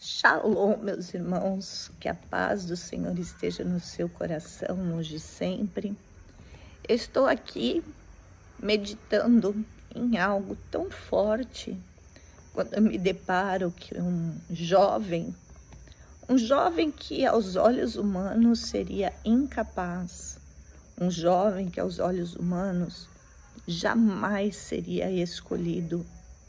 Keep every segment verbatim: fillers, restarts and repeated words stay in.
Shalom, meus irmãos, que a paz do Senhor esteja no seu coração hoje e sempre. Eu estou aqui meditando em algo tão forte quando eu me deparo que um jovem, um jovem que aos olhos humanos seria incapaz, um jovem que aos olhos humanos jamais seria escolhido,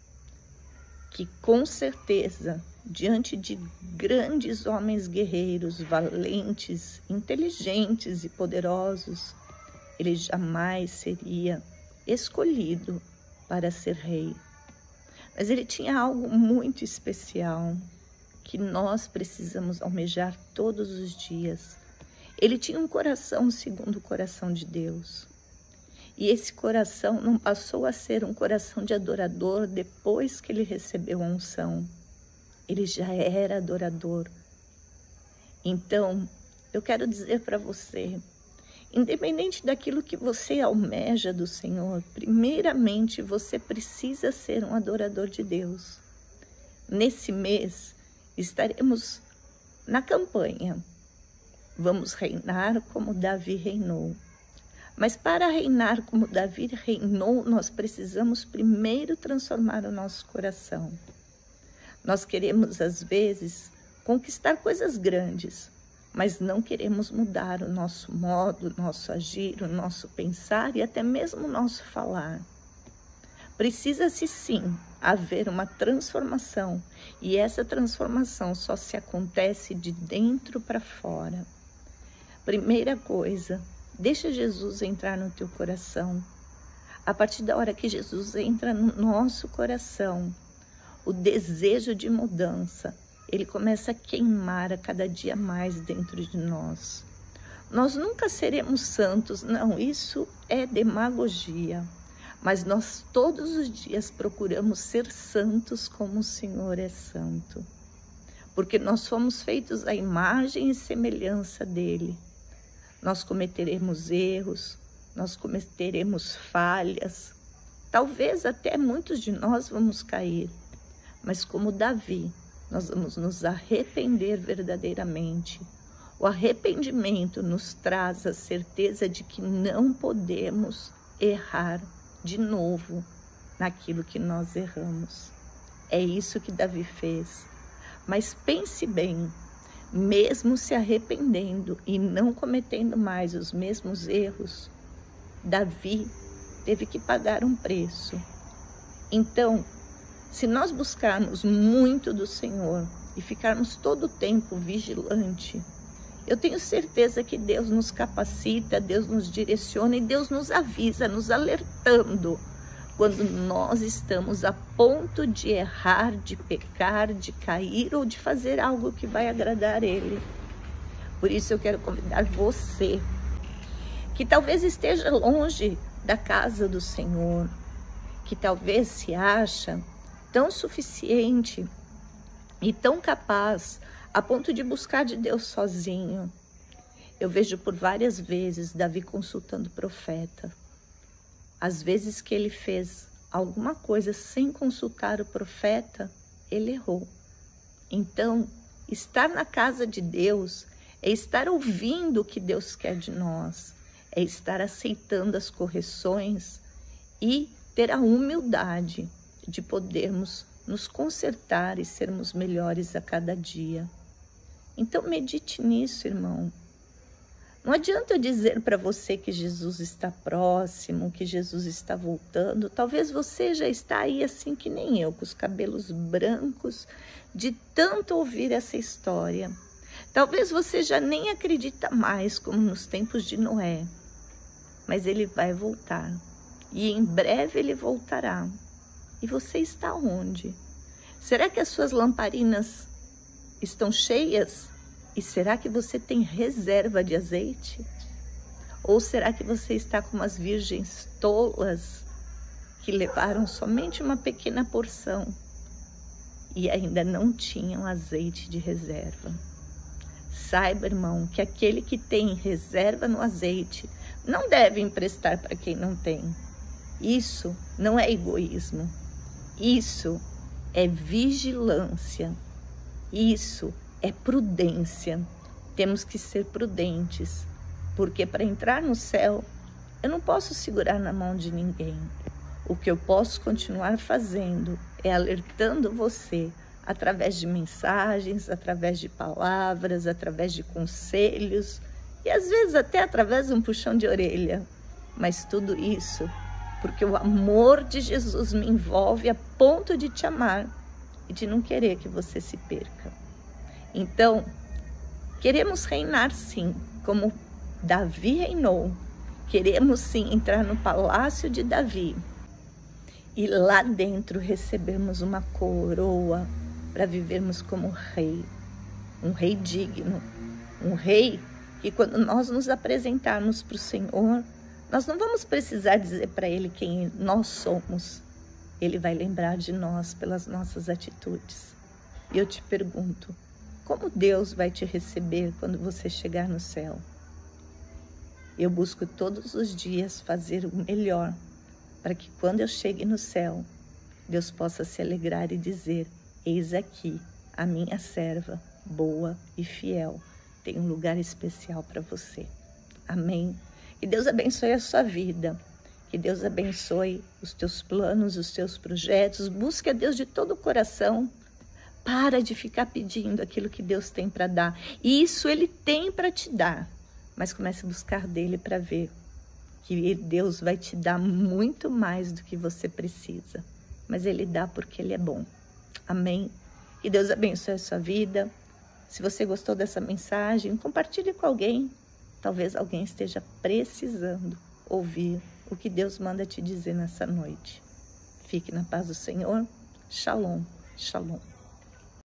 que com certeza, diante de grandes homens guerreiros, valentes, inteligentes e poderosos, ele jamais seria escolhido para ser rei. Mas ele tinha algo muito especial que nós precisamos almejar todos os dias. Ele tinha um coração segundo o coração de Deus. E esse coração não passou a ser um coração de adorador depois que ele recebeu a unção. Ele já era adorador. Então, eu quero dizer para você, independente daquilo que você almeja do Senhor, primeiramente você precisa ser um adorador de Deus. Nesse mês, estaremos na campanha. Vamos reinar como Davi reinou. Mas para reinar como Davi reinou, nós precisamos primeiro transformar o nosso coração. Nós queremos, às vezes, conquistar coisas grandes, mas não queremos mudar o nosso modo, o nosso agir, o nosso pensar e até mesmo o nosso falar. Precisa-se sim haver uma transformação, e essa transformação só se acontece de dentro para fora. Primeira coisa, deixa Jesus entrar no teu coração. A partir da hora que Jesus entra no nosso coração, o desejo de mudança, ele começa a queimar a cada dia mais dentro de nós. Nós nunca seremos santos, não, isso é demagogia. Mas nós todos os dias procuramos ser santos como o Senhor é santo. Porque nós fomos feitos à imagem e semelhança dele. Nós cometeremos erros, nós cometeremos falhas. Talvez até muitos de nós vamos cair. Mas como Davi, nós vamos nos arrepender verdadeiramente. O arrependimento nos traz a certeza de que não podemos errar de novo naquilo que nós erramos. É isso que Davi fez. Mas pense bem, mesmo se arrependendo e não cometendo mais os mesmos erros, Davi teve que pagar um preço. Então, se nós buscarmos muito do Senhor e ficarmos todo o tempo vigilante, eu tenho certeza que Deus nos capacita, Deus nos direciona e Deus nos avisa, nos alertando quando nós estamos a ponto de errar, de pecar, de cair ou de fazer algo que vai agradar Ele. Por isso eu quero convidar você, que talvez esteja longe da casa do Senhor, que talvez se acha tão suficiente e tão capaz a ponto de buscar de Deus sozinho. Eu vejo por várias vezes Davi consultando o profeta. Às vezes que ele fez alguma coisa sem consultar o profeta, ele errou. Então, estar na casa de Deus é estar ouvindo o que Deus quer de nós, é estar aceitando as correções e ter a humildade de podermos nos consertar e sermos melhores a cada dia. Então medite nisso, irmão. Não adianta eu dizer para você que Jesus está próximo, que Jesus está voltando. Talvez você já está aí assim que nem eu, com os cabelos brancos, de tanto ouvir essa história. Talvez você já nem acredita mais como nos tempos de Noé. Mas ele vai voltar. E em breve ele voltará. E você está onde? Será que as suas lamparinas estão cheias? E será que você tem reserva de azeite? Ou será que você está como as virgens tolas que levaram somente uma pequena porção e ainda não tinham azeite de reserva? Saiba, irmão, que aquele que tem reserva no azeite não deve emprestar para quem não tem. Isso não é egoísmo. Isso é vigilância. Isso é prudência. Temos que ser prudentes, porque para entrar no céu, eu não posso segurar na mão de ninguém. O que eu posso continuar fazendo é alertando você através de mensagens, através de palavras, através de conselhos e às vezes até através de um puxão de orelha. Mas tudo isso porque o amor de Jesus me envolve a ponto de te amar e de não querer que você se perca. Então, queremos reinar sim, como Davi reinou. Queremos sim entrar no palácio de Davi e lá dentro recebermos uma coroa para vivermos como rei, um rei digno, um rei que quando nós nos apresentarmos para o Senhor, nós não vamos precisar dizer para Ele quem nós somos. Ele vai lembrar de nós pelas nossas atitudes. E eu te pergunto, como Deus vai te receber quando você chegar no céu? Eu busco todos os dias fazer o melhor, para que quando eu chegue no céu, Deus possa se alegrar e dizer, eis aqui a minha serva, boa e fiel, tem um lugar especial para você. Amém? Que Deus abençoe a sua vida, que Deus abençoe os teus planos, os teus projetos. Busque a Deus de todo o coração. Para de ficar pedindo aquilo que Deus tem para dar. E isso Ele tem para te dar. Mas comece a buscar dele para ver que Deus vai te dar muito mais do que você precisa. Mas Ele dá porque Ele é bom. Amém? Que Deus abençoe a sua vida. Se você gostou dessa mensagem, compartilhe com alguém. Talvez alguém esteja precisando ouvir o que Deus manda te dizer nessa noite. Fique na paz do Senhor. Shalom, shalom.